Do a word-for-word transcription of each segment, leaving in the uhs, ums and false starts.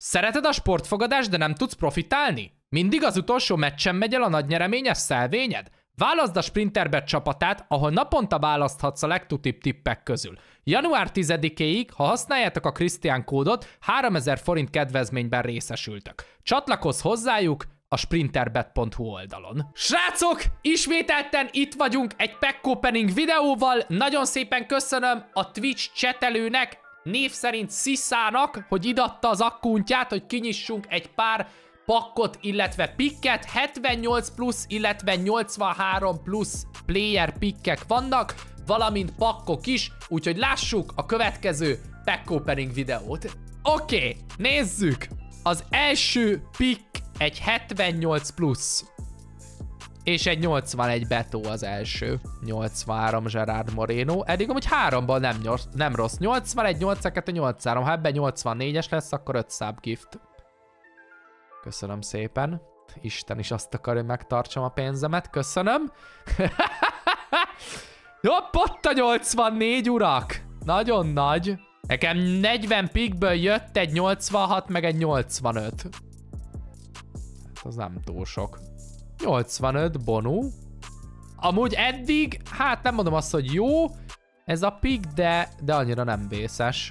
Szereted a sportfogadást, de nem tudsz profitálni? Mindig az utolsó meccsen megy el a nagy nyereményes szelvényed? Válaszd a Sprinterbet csapatát, ahol naponta választhatsz a legtutibb tippek közül. január tizedikéig, ha használjátok a Krisztián kódot, háromezer forint kedvezményben részesültök. Csatlakozz hozzájuk a sprinterbet pont hu oldalon. Srácok, ismételten itt vagyunk egy pack opening videóval. Nagyon szépen köszönöm a Twitch csetelőnek, név szerint Sziszának, hogy idatta az akkuntját, hogy kinyissunk egy pár pakkot, illetve picket. hetvennyolc plusz, illetve nyolcvanhárom plusz player pikkek vannak, valamint pakkok is, úgyhogy lássuk a következő pack opening videót. Oké, okay, nézzük! Az első pick egy hetvennyolc plusz. És egy nyolcvanegy Beto az első. nyolcvanhárom Gerard Moreno. Eddig amúgy háromban nem, nem rossz. nyolcvanegy, nyolcvankettő, nyolcvanhárom. Ha ebben nyolcvannégyes lesz, akkor öt szab gift. Köszönöm szépen. Isten is azt akar, hogy megtartsam a pénzemet. Köszönöm. Jobb, ott a nyolcvannégy, urak. Nagyon nagy. Nekem negyven pickből jött egy nyolcvanhat, meg egy nyolcvanöt. Hát az nem túl sok. nyolcvanöt Bonu. Amúgy eddig, hát nem mondom azt, hogy jó ez a pick, de, de annyira nem vészes.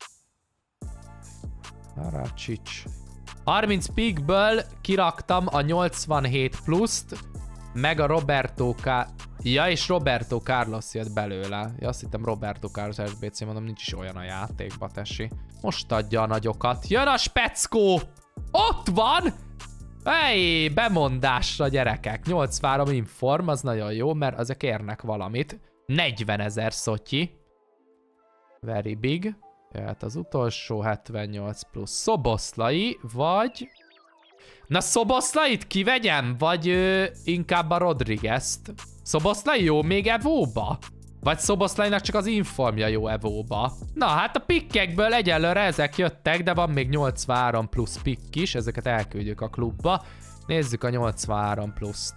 Aracsics. harminc pickből kiraktam a nyolcvanhét pluszt, meg a Roberto Car... Ja, és Roberto Carlos jött belőle. Ja, azt hittem Roberto Carlos es bé cé, mondom, nincs is olyan a játékba, tesi. Most adja a nagyokat. Jön a speckó! Ott van! Hey, bemondásra, gyerekek. nyolcvanhárom inform, az nagyon jó, mert azok érnek valamit. negyvenezer szotyi. Very big. Jöhet az utolsó, hetvennyolc plusz Szoboszlai, vagy... Na, Szoboszlait kivegyem, vagy ö, inkább a Rodriguez-t. Szoboszlai jó még evóba? Vagy Szoboszlainak csak az informja jó evóba? Na, hát a pikkekből egyelőre ezek jöttek, de van még nyolcvanhárom plusz pikk is, ezeket elküldjük a klubba. Nézzük a nyolcvanhárom pluszt.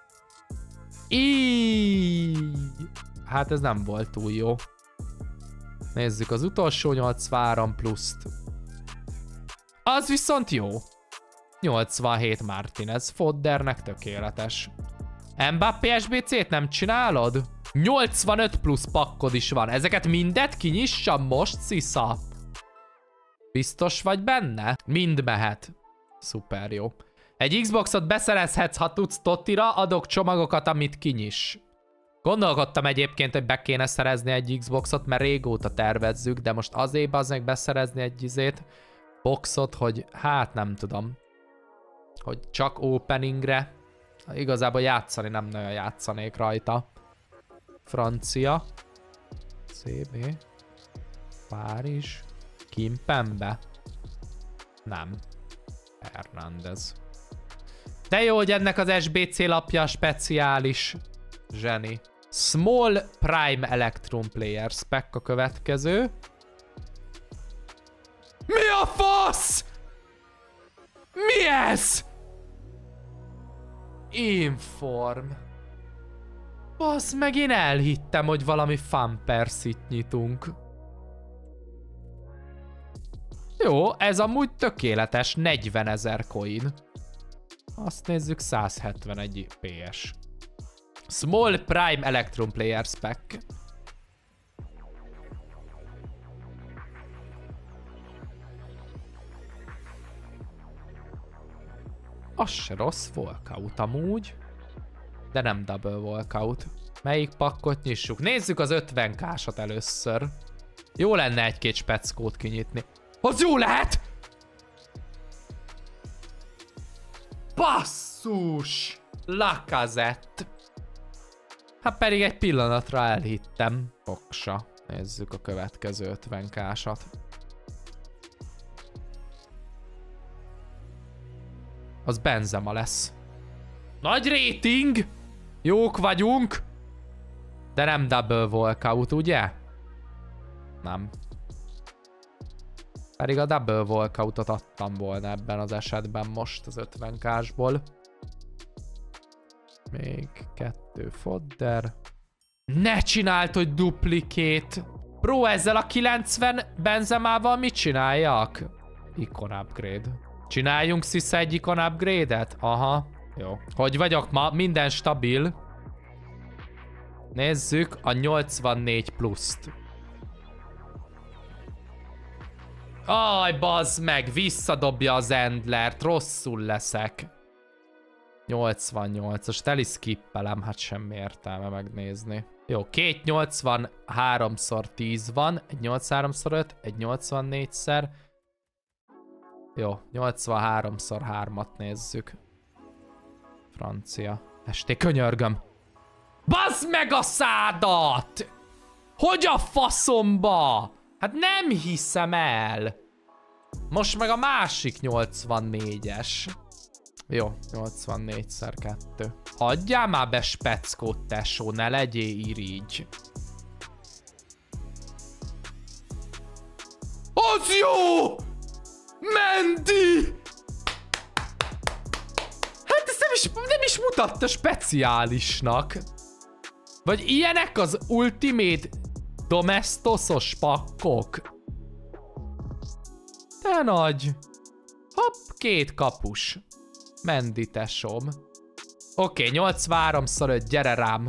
Íííí. Hát ez nem volt túl jó. Nézzük az utolsó nyolcvanhárom pluszt. Az viszont jó. nyolcvanhét Martinez. Foddernek tökéletes. Mbappé es bé cét nem csinálod? nyolcvanöt plusz pakkod is van. Ezeket mindet kinyissam most, Szisza? Biztos vagy benne? Mind mehet. Szuper jó. Egy Xboxot beszerezhetsz, ha tudsz Totira, adok csomagokat, amit kinyiss. Gondolkodtam egyébként, hogy be kéne szerezni egy Xboxot, mert régóta tervezzük, de most azért az meg beszerezni egy izét, boxot, hogy hát nem tudom. Hogy csak openingre. Igazából játszani nem nagyon játszanék rajta. Francia. cé bé. Párizs. Kimpembe. Nem. Hernández. De jó, hogy ennek az es bé cé lapja speciális. Zseni. Small Prime Electrum Player spec a következő. Mi a fasz? Mi ez? Inform. Basz meg, én elhittem, hogy valami Fampersit nyitunk. Jó, ez amúgy tökéletes, negyvenezer coin. Azt nézzük, száz hetvenegy pé es. Small Prime Electrum Player spec. Az se rossz, walkout amúgy. De nem double walkout. Melyik pakkot nyissuk? Nézzük az ötven kásat először. Jó lenne egy-két speckót kinyitni. Az jó lehet! Basszus! Lacazette. Hát pedig egy pillanatra elhittem. Oksa. Nézzük a következő ötven kásat. Az Benzema lesz. Nagy rating! Jók vagyunk! De nem double walkout, ugye? Nem. Pedig a double walkoutot adtam volna ebben az esetben most az ötven kásból. Még kettő fodder. Ne csináld, hogy duplikét! Bro, ezzel a kilencven Benzemával mit csináljak? Icon upgrade. Csináljunk Szisz egy Icon upgrade-et? Aha. Jó. Hogy vagyok ma? Minden stabil. Nézzük a nyolcvannégy pluszt. Aj, bazd meg, visszadobja az Endlert, rosszul leszek. nyolcvannyolcas, teli skippelem, hát semmi értelme megnézni. Jó, két nyolcvanháromszor tíz van, egy nyolcvanháromszor öt, egy nyolcvannégyszer. Jó, nyolcvanháromszor hármat nézzük. Francia. Esté, könyörgöm. Bazd meg a szádat! Hogy a faszomba? Hát nem hiszem el. Most meg a másik nyolcvannégyes. Jó, nyolcvannégyszer kettő. Adjál már be speckót, tesó, ne legyél irigy. Az jó! Mendi! Hát ezt nem is, nem is mutatta speciálisnak. Vagy ilyenek az Ultimate Domestosos pakkok. De nagy. Hopp, két kapus. Mendi tesóm. Oké, okay, nyolcvanháromszor öt, gyere rám.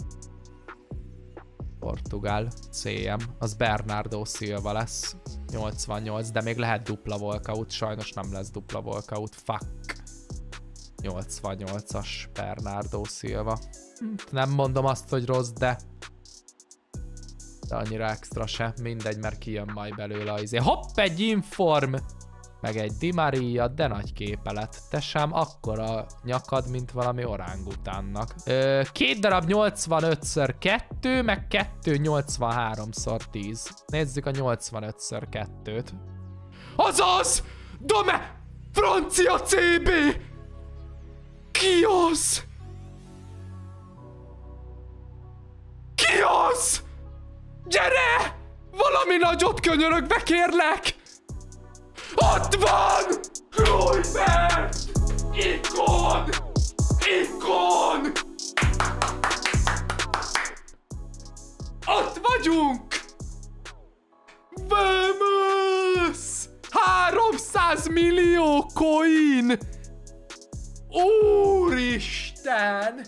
Portugál, cé em. Az Bernardo Silva lesz. nyolcvannyolc, de még lehet dupla walkout. Sajnos nem lesz dupla walkout. Fuck. nyolcvannyolcas Bernardo Silva. Nem mondom azt, hogy rossz, de... De annyira extra se. Mindegy, mert kijön majd belőle az izé. Hopp, egy inform! Meg egy Di Maria, de nagy képelet. Tesám, akkora nyakad, mint valami orángutánnak. Ö, két darab nyolcvanötször kettő, meg kettő nyolcvanháromszor tíz. Nézzük a nyolcvanötször kettőt. Azaz! Dome! Francia cé bé! Ki az? Ki az? Gyere! Valami nagyot könyörög, bekérlek! Ott van! Kluivert! Ikon! Ikon! Ott vagyunk! Vamos! háromszáz millió coin! Úristen!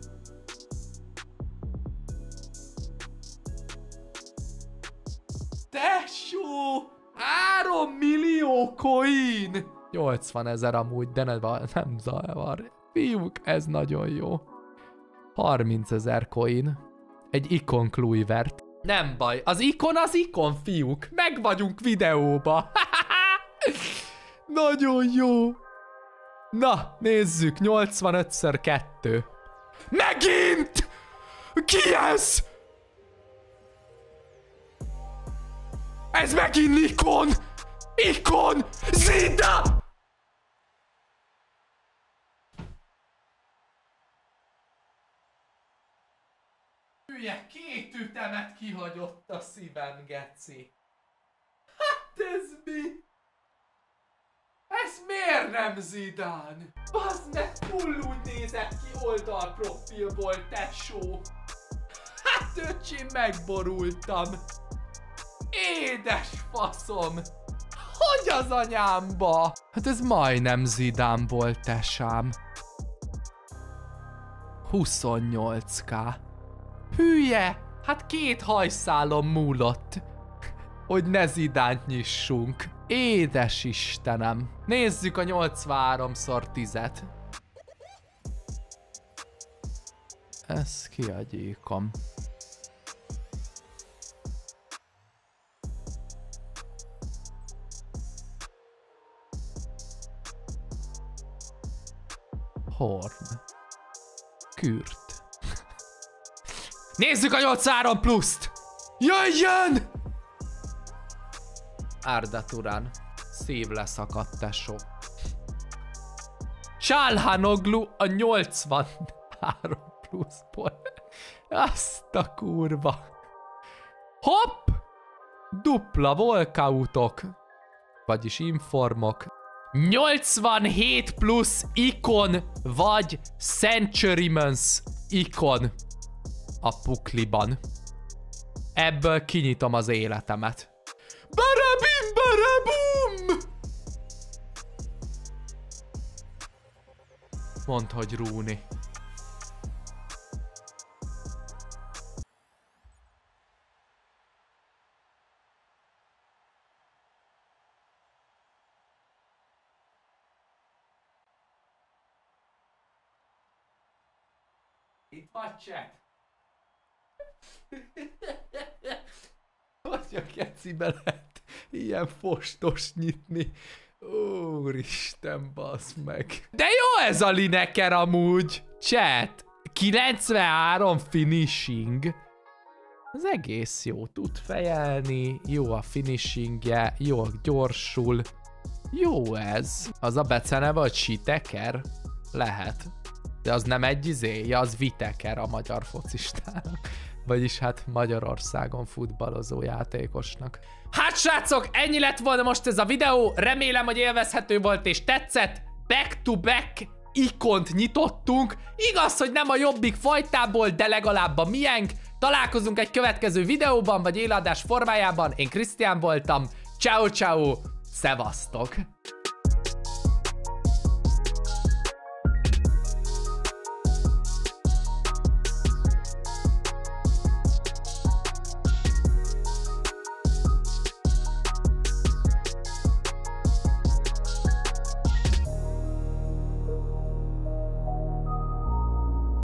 Tesó! három millió coin! nyolcvanezer amúgy, de ne, nem zavar. Fiúk, ez nagyon jó. harmincezer coin. Egy Icon Kluivert. Nem baj, az Icon az Icon, fiúk. Meg vagyunk videóba. Nagyon jó. Na, nézzük, nyolcvanötször kettő. Megint! Ki ez? Ez megint Icon! Icon! Zidane! Hülye, két ütemet kihagyott a szívem, geci. Hát ez mi? Ez miért nem Zidane? Bazd meg, full úgy nézett ki oldalprofilból, tesó. Hát öcsi, megborultam. Édes faszom! Hogy az anyámba? Hát ez majdnem Zidane volt, tesám. huszonnyolc k. Hülye! Hát két hajszálon múlott. Hogy ne Zidánt nyissunk. Édes Istenem. Nézzük a nyolcvanháromszor tízet. Ez ki a gyíkom? Horn. Kürt. Nézzük a nyolcvanhárom pluszt! Jöjjön! Arda Turan. Szív leszakadt, tesó. Çalhanoğlu a nyolcvanhárom pluszból. Azt a kurva. Hopp! Dupla walkoutok. Vagyis informok. nyolcvanhét plusz Icon vagy Centurymans Icon a pukliban. Ebből kinyitom az életemet. Barabim barabum! Mondd, hogy Rooney. Itt vagy chat. Hogy a kecibe lehet ilyen fostos nyitni? Úristen, basz meg. De jó ez a Lineker amúgy. Chat. kilencvenhárom finishing. Az egész jó. Tud fejelni. Jó a finishingje. Jó gyorsul. Jó ez. Az a beceneve, hogy Siteker? Lehet. De az nem egy izéja, az Viteker a magyar focistának. Vagyis hát Magyarországon futballozó játékosnak. Hát srácok, ennyi lett volna most ez a videó. Remélem, hogy élvezhető volt és tetszett. Back to back ikont nyitottunk. Igaz, hogy nem a jobbik fajtából, de legalább a miénk. Találkozunk egy következő videóban, vagy élőadás formájában. Én Krisztián voltam. Ciao, ciao. Szevasztok.